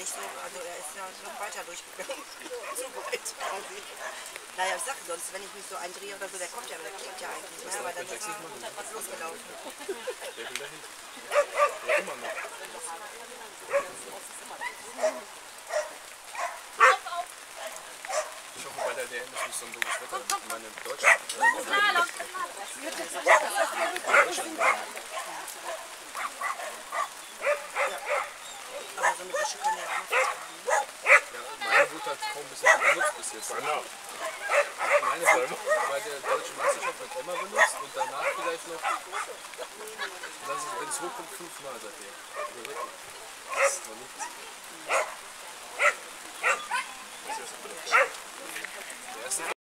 nicht so, also er ist ja noch weiter durchgegangen. Zu weit quasi. Naja, ich sag sonst, wenn ich mich so eindrehe oder so, der kommt ja, aber der klingt ja eigentlich. Ne? Aber dann ist er losgelaufen. Der will dahin. Ja, immer noch. Ich hoffe, bei der DM ist nicht so ein doofes Wetter. Ich meine, in Deutschland. Aber so eine Wäsche kann ja auch noch Ja, meine wurde halt kaum ein bisschen benutzt bis jetzt. Meine wird bei der deutschen Meisterschaft wird immer benutzt und danach vielleicht noch, wenn es hochkommt, 5-mal seitdem. Also wirklich. Das ist noch nichts.